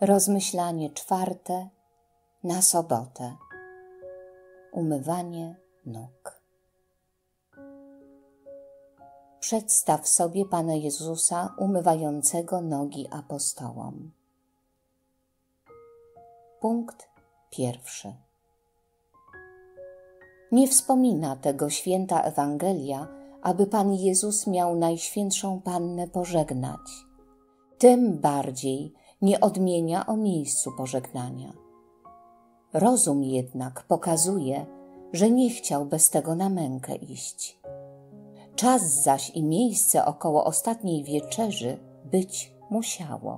Rozmyślanie czwarte na sobotę. Umywanie nóg. Przedstaw sobie Pana Jezusa umywającego nogi apostołom. Punkt pierwszy. Nie wspomina tego święta Ewangelia, aby Pan Jezus miał Najświętszą Pannę pożegnać. Tym bardziej nie odmienia o miejscu pożegnania. Rozum jednak pokazuje, że nie chciał bez tego na mękę iść. Czas zaś i miejsce około ostatniej wieczerzy być musiało.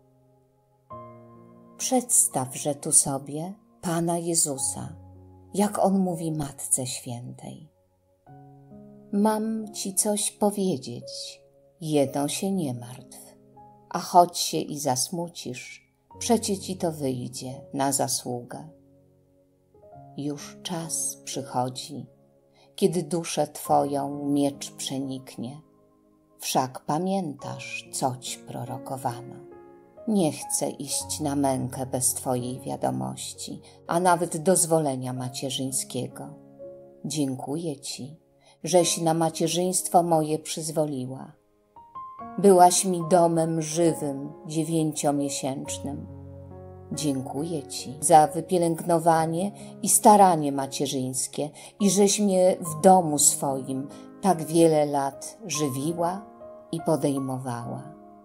Przedstawże tu sobie Pana Jezusa, jak On mówi Matce Świętej. Mam ci coś powiedzieć, jedno się nie martw, a choć się i zasmucisz, przecie ci to wyjdzie na zasługę. Już czas przychodzi, kiedy duszę twoją miecz przeniknie. Wszak pamiętasz, coć prorokowano. Nie chcę iść na mękę bez twojej wiadomości, a nawet dozwolenia macierzyńskiego. Dziękuję ci, żeś na macierzyństwo moje przyzwoliła. Byłaś mi domem żywym, 9-miesięcznym. Dziękuję ci za wypielęgnowanie i staranie macierzyńskie i żeś mnie w domu swoim tak wiele lat żywiła i podejmowała.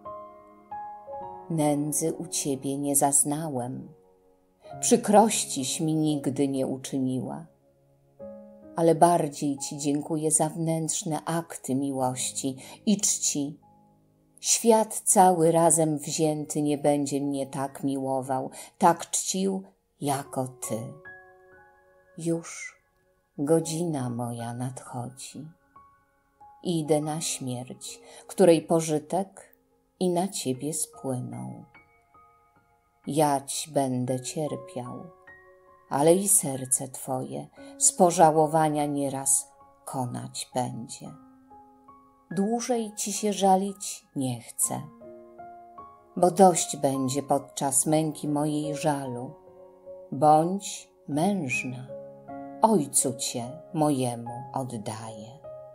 Nędzy u ciebie nie zaznałem, przykrościś mi nigdy nie uczyniła, ale bardziej ci dziękuję za wnętrzne akty miłości i czci. Świat cały razem wzięty nie będzie mnie tak miłował, tak czcił, jako ty. Już godzina moja nadchodzi. Idę na śmierć, której pożytek i na ciebie spłyną. Jać będę cierpiał, ale i serce twoje z pożałowania nieraz konać będzie. Dłużej ci się żalić nie chcę, bo dość będzie podczas męki mojej żalu. Bądź mężna, ojcu cię mojemu oddaję.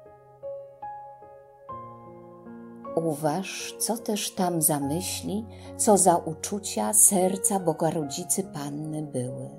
Uważ, co też tam za myśli, co za uczucia serca Bogarodzicy Panny były.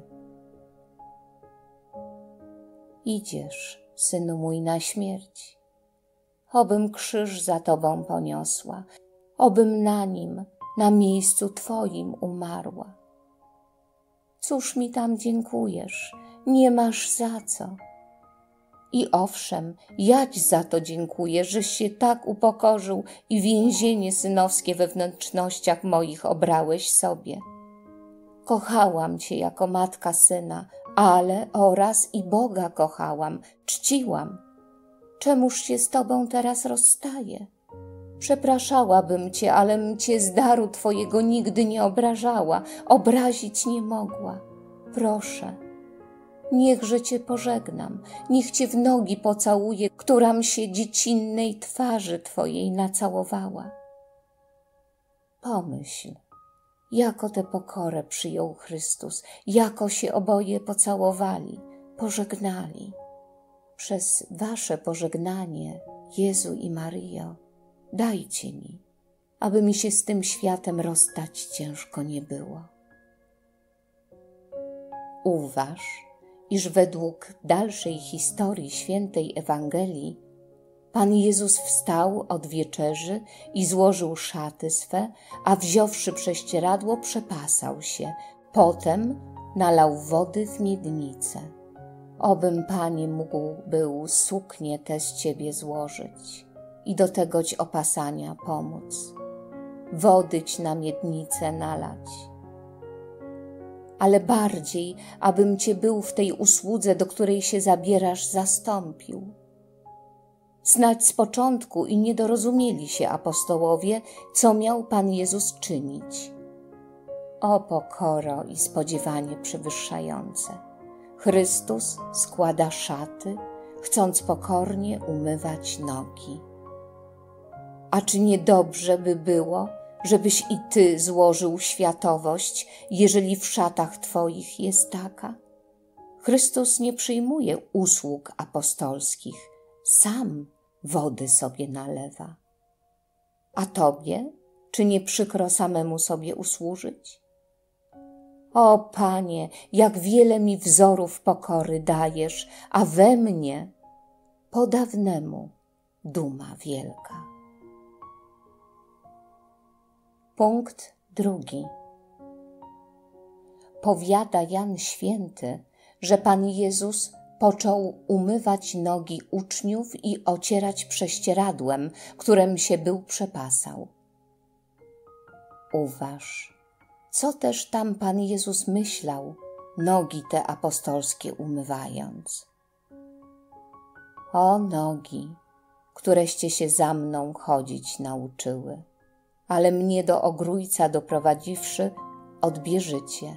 Idziesz, synu mój, na śmierć. Obym krzyż za tobą poniosła, obym na nim, na miejscu twoim umarła. Cóż mi tam dziękujesz, nie masz za co. I owszem, jać za to dziękuję, żeś się tak upokorzył i więzienie synowskie we wnętrznościach moich obrałeś sobie. Kochałam cię jako matka syna, ale oraz i Boga kochałam, czciłam. Czemuż się z tobą teraz rozstaję? Przepraszałabym cię, alem cię z daru twojego nigdy nie obrażała, obrazić nie mogła. Proszę, niechże cię pożegnam, niech cię w nogi pocałuję, któram się dziecinnej twarzy twojej nacałowała. Pomyśl, jako tę pokorę przyjął Chrystus, jako się oboje pocałowali, pożegnali. Przez wasze pożegnanie, Jezu i Maryjo, dajcie mi, aby mi się z tym światem rozstać ciężko nie było. Uważ, iż według dalszej historii świętej Ewangelii Pan Jezus wstał od wieczerzy i złożył szaty swe, a wziąwszy prześcieradło, przepasał się. Potem nalał wody w miednicę. Obym, Panie, mógł był suknię tę z ciebie złożyć i do tegoć opasania pomóc, wodyć na miednicę nalać. Ale bardziej, abym cię był w tej usłudze, do której się zabierasz, zastąpił. Snać z początku i nie dorozumieli się apostołowie, co miał Pan Jezus czynić. O pokoro i spodziewanie przewyższające! Chrystus składa szaty, chcąc pokornie umywać nogi. A czy nie dobrze by było, żebyś i Ty złożył światowość, jeżeli w szatach Twoich jest taka? Chrystus nie przyjmuje usług apostolskich, sam wody sobie nalewa. A Tobie, czy nie przykro samemu sobie usłużyć? O Panie, jak wiele mi wzorów pokory dajesz, a we mnie po dawnemu duma wielka. Punkt 2. Powiada Jan Święty, że Pan Jezus począł umywać nogi uczniów i ocierać prześcieradłem, którym się był przepasał. Uważ, co też tam Pan Jezus myślał, nogi te apostolskie umywając. O nogi, któreście się za mną chodzić nauczyły, ale mnie do ogrójca doprowadziwszy, odbieżycie.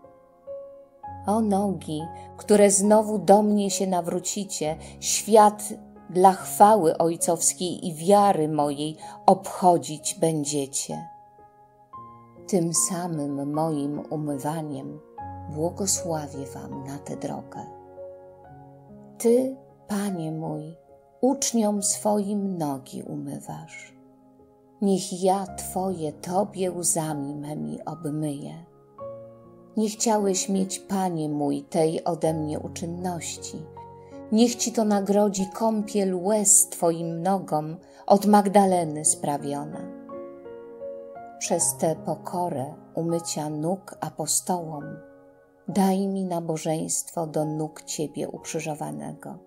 O nogi, które znowu do mnie się nawrócicie, świat dla chwały ojcowskiej i wiary mojej obchodzić będziecie. Tym samym moim umywaniem błogosławię wam na tę drogę. Ty, Panie mój, uczniom swoim nogi umywasz. Niech ja Twoje Tobie łzami memi obmyję. Nie chciałeś mieć, Panie mój, tej ode mnie uczynności. Niech Ci to nagrodzi kąpiel łez Twoim nogom od Magdaleny sprawiona. Przez tę pokorę umycia nóg apostołom daj mi nabożeństwo do nóg Ciebie ukrzyżowanego.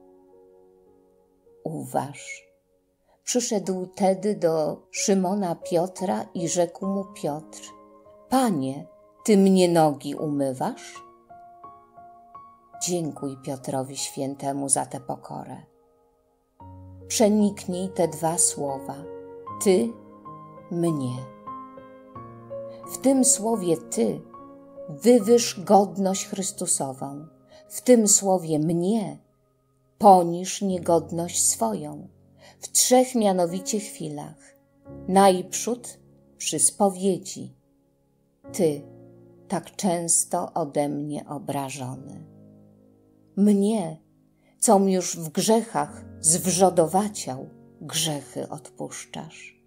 Uważ, przyszedł tedy do Szymona Piotra i rzekł mu Piotr: Panie, Ty mnie nogi umywasz? Dziękuj Piotrowi Świętemu za tę pokorę. Przeniknij te dwa słowa: Ty, mnie. W tym słowie Ty wywyż godność Chrystusową, w tym słowie mnie poniż niegodność swoją, w trzech mianowicie chwilach. Najprzód przy spowiedzi. Ty, tak często ode mnie obrażony. Mnie, com już w grzechach zwrzodowaciał, grzechy odpuszczasz.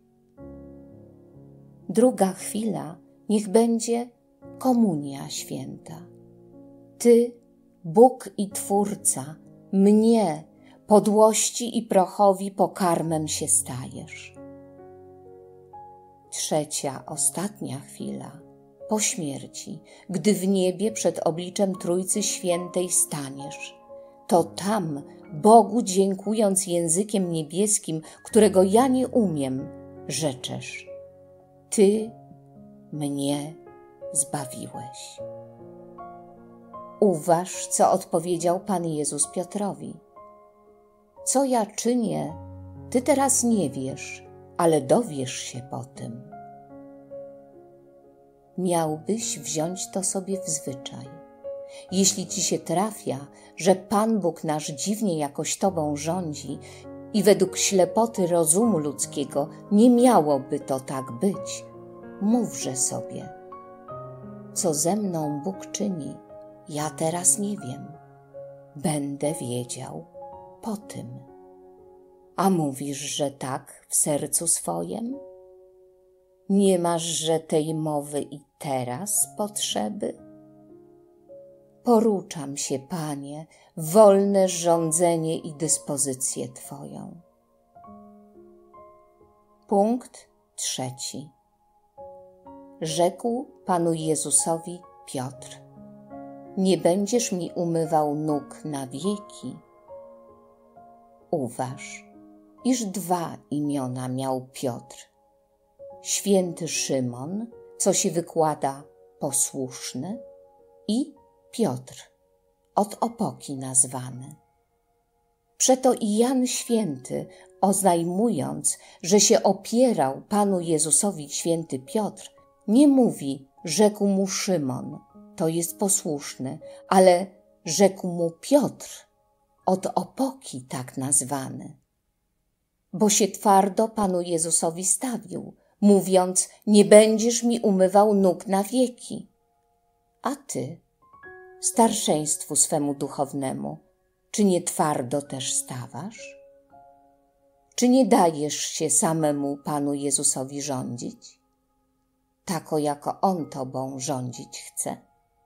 Druga chwila niech będzie komunia święta. Ty, Bóg i Twórca, mnie, podłości i prochowi pokarmem się stajesz. Trzecia, ostatnia chwila, po śmierci, gdy w niebie przed obliczem Trójcy Świętej staniesz, to tam, Bogu dziękując językiem niebieskim, którego ja nie umiem, rzeczesz: Ty mnie zbawiłeś. Uważ, co odpowiedział Pan Jezus Piotrowi. Co ja czynię, Ty teraz nie wiesz, ale dowiesz się po tym. Miałbyś wziąć to sobie w zwyczaj. Jeśli Ci się trafia, że Pan Bóg nasz dziwnie jakoś Tobą rządzi i według ślepoty rozumu ludzkiego nie miałoby to tak być, mówże sobie: co ze mną Bóg czyni, ja teraz nie wiem. Będę wiedział po tym. A mówisz, że tak w sercu swojem? Nie masz, że tej mowy i teraz potrzeby? Poruczam się, Panie, w wolne rządzenie i dyspozycję Twoją. Punkt 3. Rzekł Panu Jezusowi Piotr: nie będziesz mi umywał nóg na wieki. Uważ, iż 2 imiona miał Piotr. Święty Szymon, co się wykłada posłuszny, i Piotr, od opoki nazwany. Przeto i Jan Święty, oznajmując, że się opierał Panu Jezusowi święty Piotr, nie mówi: rzekł mu Szymon, to jest posłuszny, ale rzekł mu Piotr, od opoki tak nazwany. Bo się twardo Panu Jezusowi stawił, mówiąc: nie będziesz mi umywał nóg na wieki. A ty, starszeństwu swemu duchownemu, czy nie twardo też stawasz? Czy nie dajesz się samemu Panu Jezusowi rządzić? Tako jako On tobą rządzić chce.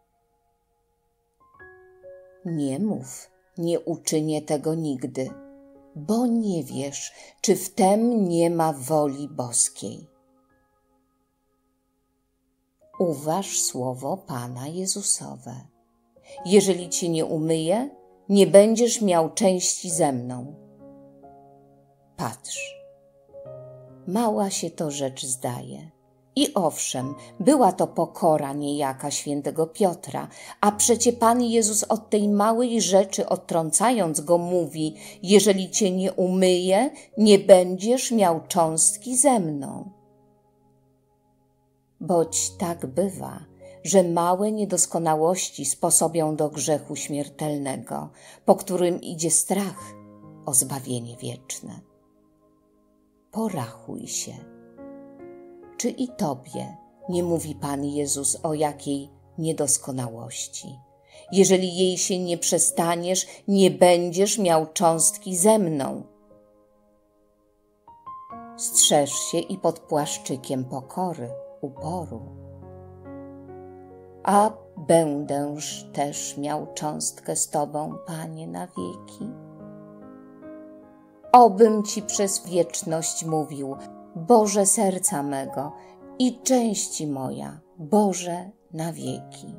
Nie mów, nie uczynię tego nigdy, bo nie wiesz, czy w tem nie ma woli boskiej. Uważ słowo Pana Jezusowe. Jeżeli cię nie umyję, nie będziesz miał części ze mną. Patrz, mała się to rzecz zdaje. I owszem, była to pokora niejaka świętego Piotra, a przecie Pan Jezus od tej małej rzeczy odtrącając go mówi: jeżeli cię nie umyję, nie będziesz miał cząstki ze mną. Boć tak bywa, że małe niedoskonałości sposobią do grzechu śmiertelnego, po którym idzie strach o zbawienie wieczne. Porachuj się. Czy i tobie nie mówi Pan Jezus o jakiej niedoskonałości? Jeżeli jej się nie przestaniesz, nie będziesz miał cząstki ze mną. Strzeż się i pod płaszczykiem pokory, uporu. A będęż też miał cząstkę z tobą, Panie, na wieki? Obym ci przez wieczność mówił: Boże serca mego i części moja, Boże na wieki.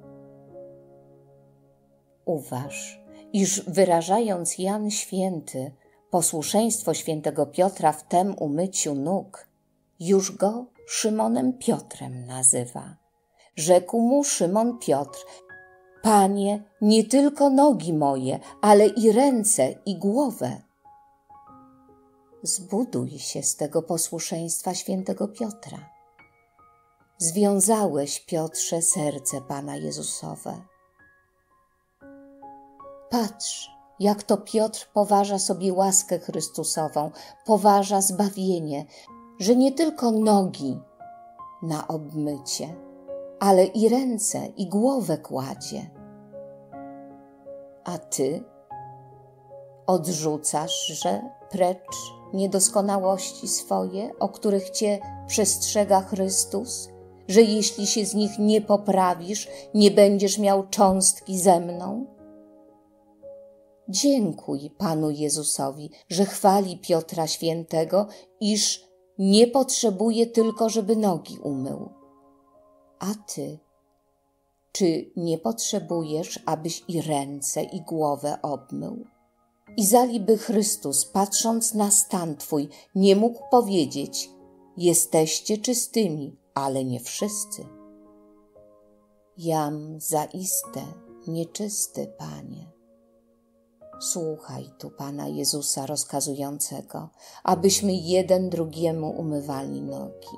Uważ, iż wyrażając Jan Święty posłuszeństwo świętego Piotra w tem umyciu nóg, już go Szymonem Piotrem nazywa. Rzekł mu Szymon Piotr: Panie, nie tylko nogi moje, ale i ręce i głowę. Zbuduj się z tego posłuszeństwa świętego Piotra. Związałeś, Piotrze, serce Pana Jezusowe. Patrz, jak to Piotr poważa sobie łaskę Chrystusową, poważa zbawienie, że nie tylko nogi na obmycie, ale i ręce i głowę kładzie. A ty odrzucasz, że precz niedoskonałości swoje, o których cię przestrzega Chrystus, że jeśli się z nich nie poprawisz, nie będziesz miał cząstki ze mną? Dziękuj Panu Jezusowi, że chwali Piotra Świętego, iż nie potrzebuje tylko, żeby nogi umył. A ty, czy nie potrzebujesz, abyś i ręce, i głowę obmył? I zaliby Chrystus, patrząc na stan twój, nie mógł powiedzieć: jesteście czystymi, ale nie wszyscy. Jam zaiste nieczysty, Panie. Słuchaj tu Pana Jezusa rozkazującego, abyśmy jeden drugiemu umywali nogi.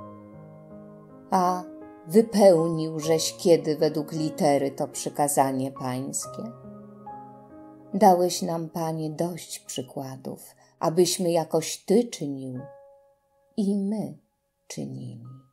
A wypełniłżeś kiedy według litery to przykazanie Pańskie? Dałeś nam, Panie, dość przykładów, abyśmy jakoś Ty czynił i my czynili.